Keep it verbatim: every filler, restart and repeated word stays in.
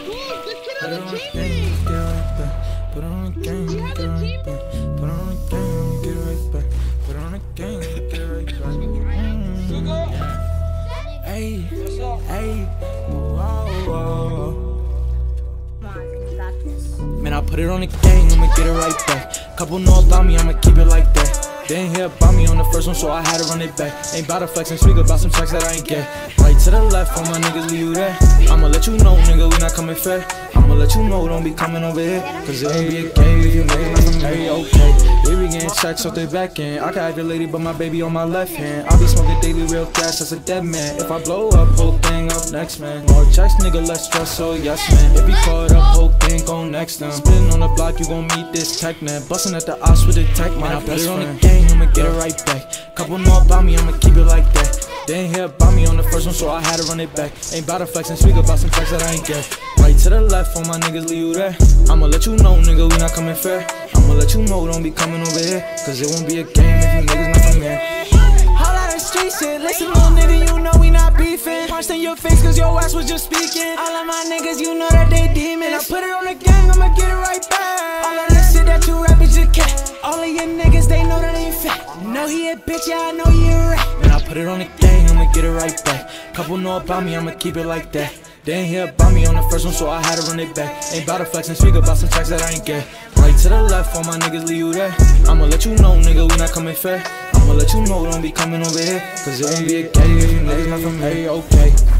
Put it on the game, get it right back. Put it on the game, get it right back. Put it on the game, get it right back. Put it on the game, get it right back. Mm. Hey, hey, whoa, whoa. Man, I put it on the game, I'ma get it right back. Couple know about me, I'ma keep it like that. They ain't hear about me on the first one, so I had to run it back. Ain't bout to flex and speak about some checks that I ain't get. Right to the left, all my niggas leave you there. I'ma let you know, nigga, we not coming fair. I'ma let you know, don't be coming over here. Cause it ain't be a game if you niggas not from here, okay. They be getting checks off their back end. I can have your lady, but my baby on my left hand. I be smoking daily real cash, that's a dead man. If I blow up, whole thing up next, man. More checks, nigga, less stress, so yes, man. If he caught up, whole thing gon' next them. Spitting on the block, you gon' meet this tech, man. Bustin' at the ops with the tech, man. I put it on the game, I'ma get it right back. Couple know about me, I'ma keep it like that. They ain't hear about me on the first one, so I had to run it back. Ain't bout to flex and speak about some checks that I ain't get. Right to the left, all my niggas leave you there. I'ma let you know, nigga, we not coming fair. I'ma let you know, don't be coming over here. Cause it won't be a game if you niggas not from here. All out of street shit, listen little nigga, you know we not beefing. Punched in your face cause your ass was just speaking. All of my niggas, you know that they demons. I put it on the gang, I'ma get it right back. All of that shit that you rap is just cat. All of your niggas, they know that ain't fat. Know he a bitch, yeah, I know he a rat. Man, I put it on the gang, I'ma get it right back. Couple know about me, I'ma keep it like that. They ain't hear about me on the first one, so I had to run it back. Ain't bout to flex and speak about some checks that I ain't get. Right to the left, all my niggas leave you there. I'ma let you know, nigga, we not coming fair. I'ma let you know, don't be coming over here. Cause it ain't be a game if you niggas not from here, okay.